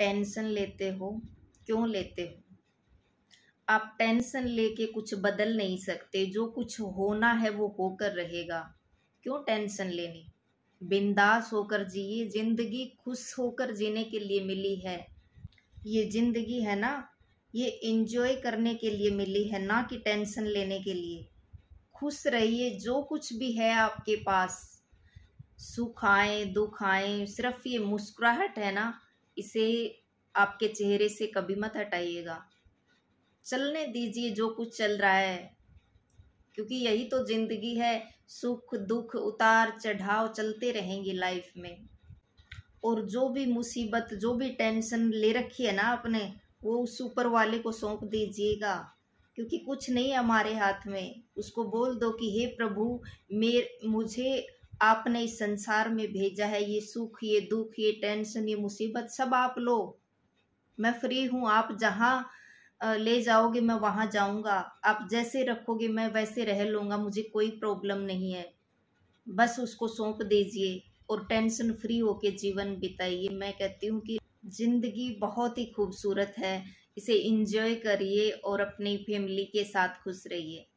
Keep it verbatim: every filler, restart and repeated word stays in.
Tension लेते हो, क्यों लेते हो? आप टेंशन लेके कुछ बदल नहीं सकते। जो कुछ होना है वो होकर रहेगा। क्यों टेंशन लेनी? बिंदास होकर जिए। जिंदगी खुश होकर जीने के लिए मिली है। ये जिंदगी है ना, ये एंजॉय करने के लिए मिली है, ना कि टेंशन लेने के लिए। खुश रहिए। जो कुछ भी है आपके पास, सुख आए दुख आए, सिर्फ ये मुस्कुराहट है ना, इसे आपके चेहरे से कभी मत हटाइएगा। चलने दीजिए जो कुछ चल रहा है, क्योंकि यही तो जिंदगी है। सुख दुख उतार चढ़ाव चलते रहेंगे लाइफ में। और जो भी मुसीबत, जो भी टेंशन ले रखी है ना आपने, वो उस ऊपर वाले को सौंप दीजिएगा, क्योंकि कुछ नहीं है हमारे हाथ में। उसको बोल दो कि हे प्रभु, मेरे मुझे आपने इस संसार में भेजा है। ये सुख, ये दुख, ये टेंशन, ये मुसीबत सब आप लो। मैं फ्री हूँ। आप जहाँ ले जाओगे मैं वहाँ जाऊँगा। आप जैसे रखोगे मैं वैसे रह लूँगा। मुझे कोई प्रॉब्लम नहीं है। बस उसको सौंप दीजिए और टेंशन फ्री होके जीवन बिताइए। मैं कहती हूँ कि ज़िंदगी बहुत ही खूबसूरत है। इसे एंजॉय करिए और अपनी फैमिली के साथ खुश रहिए।